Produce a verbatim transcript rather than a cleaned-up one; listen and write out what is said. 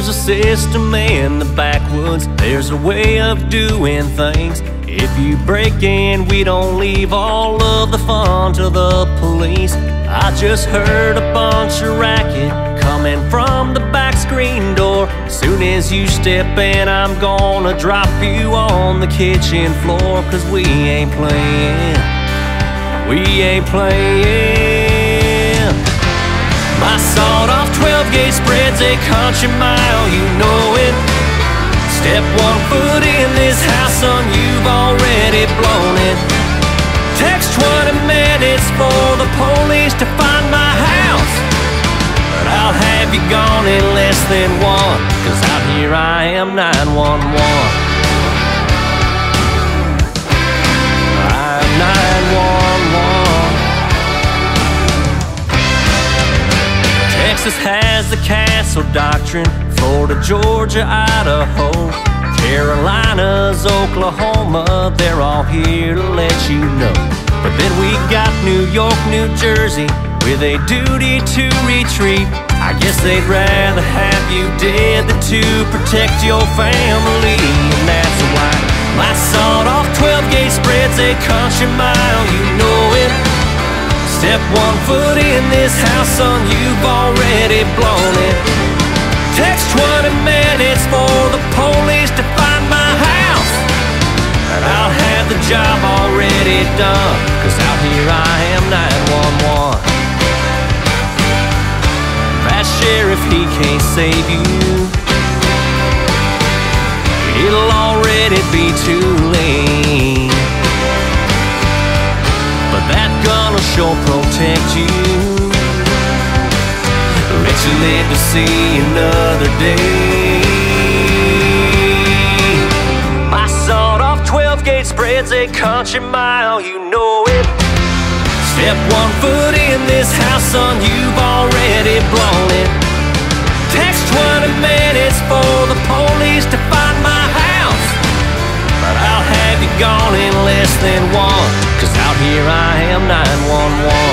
there's a system in the backwoods. There's a way of doing things. If you break in, we don't leave all of the fun to the police. I just heard a bunch of racket coming from the back screen door. Soon as you step in, I'm gonna drop you on the kitchen floor. Cause we ain't playing, we ain't playing. My sawed-off twelve-gauge spreads a country mile, you know it. Step one foot in this house, son, you've already blown it. Text twenty minutes for the police to find my house, but I'll have you gone in less than one. Cause out here I am nine one one. I'm nine one one. Texas has the castle doctrine, Florida, Georgia, Idaho, Carolinas, Oklahoma, they're all here to let you know. But then we got New York, New Jersey, with a duty to retreat. I guess they'd rather have you dead than to protect your family. And that's why my sawed-off twelve-gauge spreads a country mile, you know it. Step one foot in this house, son, you've already blown it. Text twenty minutes for the police to find my house, and I'll have the job already done. Cause out here I am nine one one. That sheriff, he can't save you. It'll already be too late. But that gun'll sure protect you, let you live to see another day. My sawed-off twelve-gauge spreads a country mile, you know it. Step one foot in this house, son, you've already blown it. Text twenty minutes for the police to find my house, but I'll have you gone in less than one. Cause out here I am nine one one.